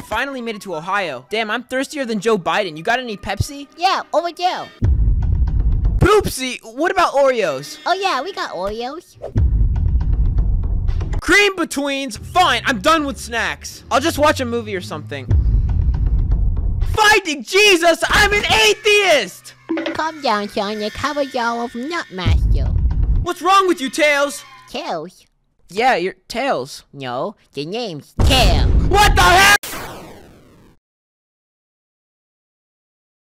finally made it to Ohio. Damn, I'm thirstier than Joe Biden. You got any Pepsi? Yeah, over there. Poopsie, what about Oreos? Oh yeah, we got Oreos. Cream betweens. Fine, I'm done with snacks. I'll just watch a movie or something. Finding Jesus, I'm an atheist! Calm down, son. They cover y'all of Nutmaster. What's wrong with you, Tails? Tails? Yeah, your Tails. No, the name's Tail. What the heck?